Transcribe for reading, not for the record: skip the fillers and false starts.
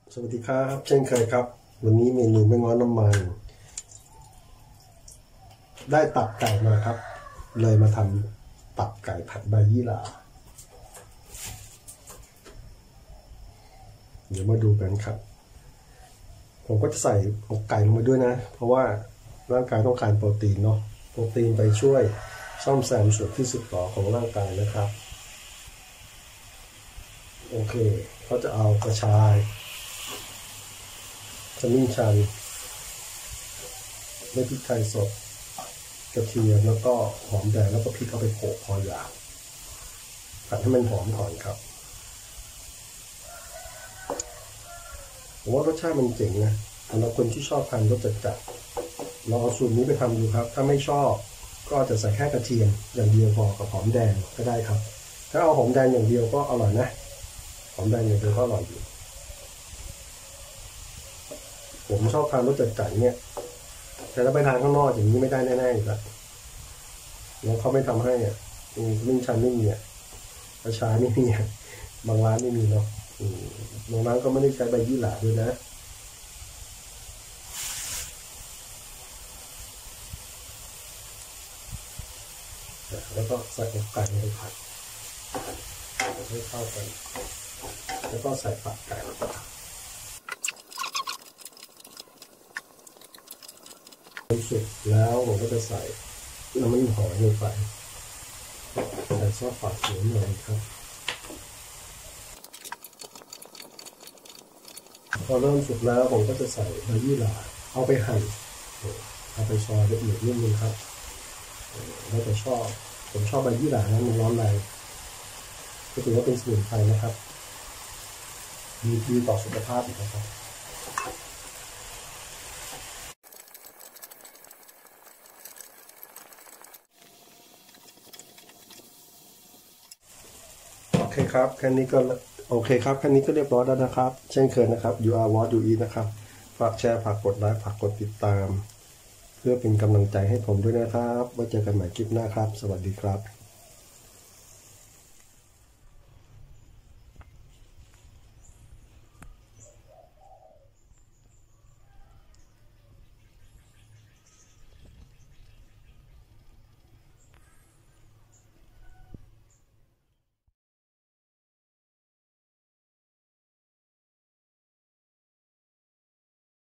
สวัสดีครับเช่นเคยครับวันนี้เมนูไม่ง้อน้ำมันได้ตับไก่มาครับเลยมาทำตับไก่ผัดใบยี่หร่าเดี๋ยวมาดูกันครับผมก็จะใส่อกไก่ลงไปด้วยนะเพราะว่าร่างกายต้องการโปรตีนเนาะโปรตีนไปช่วยซ่อมแซมส่วนที่สึกหรอของร่างกายนะครับโอเคก็จะเอากระชายขมิ้นชันพริกไทยสดกระเทียมแล้วก็หอมแดงแล้วก็พริกเอาไปโขลกพอหยาบผัดให้มันหอมก่อนครับผมว่ารสชาติมันเจ๋งนะสำหรับคนที่ชอบทานรสจัดๆลองเอาสูตรนี้ไปทำดูครับถ้าไม่ชอบก็จะใส่แค่กระเทียมอย่างเดียวพอกับหอมแดงก็ได้ครับถ้าเอาหอมแดงอย่างเดียวก็อร่อยนะหอมแดงอย่างเดียวก็อร่อยอยู่ผมชอบทานรสจัดๆเนี่ยแต่ถ้าไปทานข้างนอกอย่างนี้ไม่ได้แน่ๆอีกแล้วแล้วเขาไม่ทำให้อ่ะมิ้นชันไม่มีอ่ะกระชายไม่มีบางร้านไม่มีเนาะบางร้านก็ไม่ได้ใช้ใบยี่หร่าด้วยนะแล้วก็ใส่อกไก่ลงไปผัดให้เข้ากันแล้วก็ใส่ตับไก่ลงไปสุกแล้วผมก็จะใส่น้ำมันหอยลงไปใส่ซอสฝาดเขียวหน่อยครับพอเริ่มสุกแล้วผมก็จะใส่ใบยี่หร่าเอาไปหั่นเอาไปซอยละเอียดนิดนึงครับแล้วแต่ชอบผมชอบใบยี่หร่านะมันร้อนแรงก็ถือว่าเป็นสมุนไพรนะครับดีต่อสุขภาพอีกนะครับโอเคครับแค่นี้ก็โอเคครับแค่นี้ก็เรียบร้อยแล้วนะครับเช่นเคยนะครับ you are what you eat นะครับฝากแชร์ฝากกดไลค์ฝากกดติดตามเพื่อเป็นกำลังใจให้ผมด้วยนะครับไว้เจอกันใหม่คลิปหน้าครับสวัสดีครับ